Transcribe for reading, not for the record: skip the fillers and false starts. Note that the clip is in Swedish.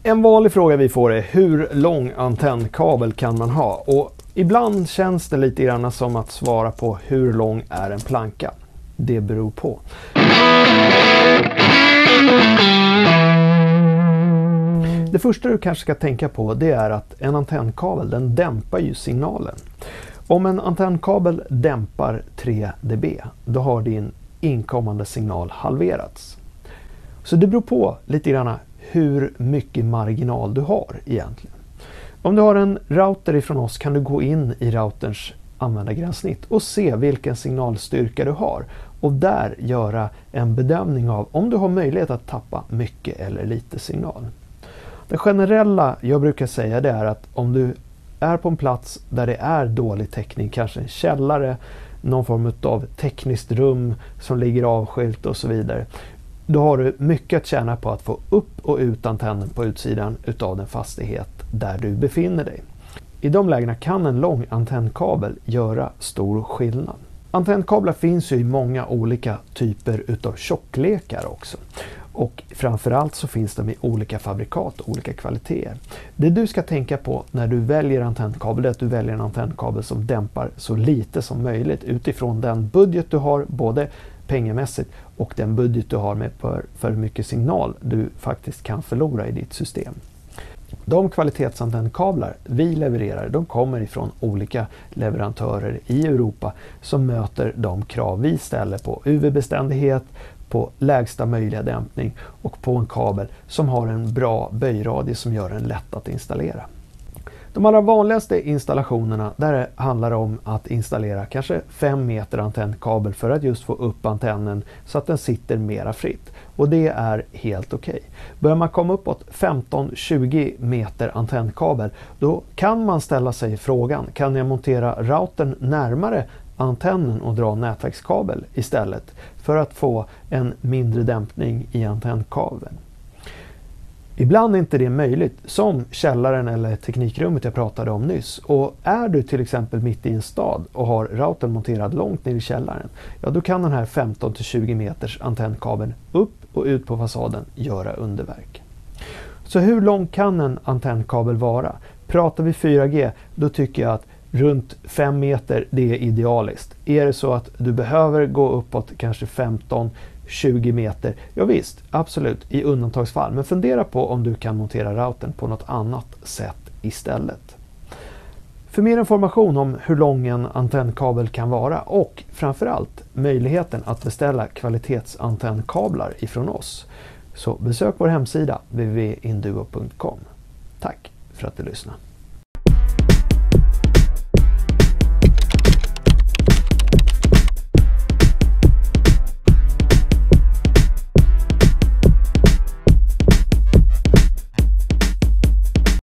En vanlig fråga vi får är hur lång antennkabel kan man ha? Och ibland känns det lite grann som att svara på hur lång är en planka. Det beror på. Det första du kanske ska tänka på det är att en antennkabel den dämpar ju signalen. Om en antennkabel dämpar 3 dB då har din inkommande signal halverats. Så det beror på lite grann hur mycket marginal du har egentligen. Om du har en router ifrån oss kan du gå in i routerns användargränssnitt och se vilken signalstyrka du har och där göra en bedömning av om du har möjlighet att tappa mycket eller lite signal. Det generella jag brukar säga det är att om du är på en plats där det är dålig täckning, kanske en källare, någon form av tekniskt rum som ligger avskilt och så vidare. Då har du mycket att tjäna på att få upp och ut antennen på utsidan utav den fastighet där du befinner dig. I de lägena kan en lång antennkabel göra stor skillnad. Antennkablar finns ju i många olika typer utav tjocklekar också. Och framförallt så finns de i olika fabrikat och olika kvaliteter. Det du ska tänka på när du väljer antennkabel är att du väljer en antennkabel som dämpar så lite som möjligt utifrån den budget du har, både pengamässigt och den budget du har med för mycket signal du faktiskt kan förlora i ditt system. De kvalitetsantennkablar vi levererar de kommer ifrån olika leverantörer i Europa som möter de krav vi ställer på UV-beständighet, på lägsta möjliga dämpning och på en kabel som har en bra böjradie som gör den lätt att installera. De allra vanligaste installationerna där det handlar om att installera kanske 5 meter antennkabel för att just få upp antennen så att den sitter mera fritt. Och det är helt okej. Börjar man komma uppåt 15-20 meter antennkabel då kan man ställa sig frågan, kan jag montera routern närmare antennen och dra nätverkskabel istället för att få en mindre dämpning i antennkabeln? Ibland är inte det möjligt, som källaren eller teknikrummet jag pratade om nyss. Och är du till exempel mitt i en stad och har routern monterad långt ner i källaren, ja då kan den här 15-20 meters antennkabeln upp och ut på fasaden göra underverk. Så hur lång kan en antennkabel vara? Pratar vi 4G, då tycker jag att runt 5 meter det är idealiskt. Är det så att du behöver gå uppåt kanske 15-20 meter, ja visst, absolut, i undantagsfall. Men fundera på om du kan montera routern på något annat sätt istället. För mer information om hur lång en antennkabel kan vara och framförallt möjligheten att beställa kvalitetsantennkablar ifrån oss, så besök vår hemsida www.induo.com. Tack för att du lyssnade.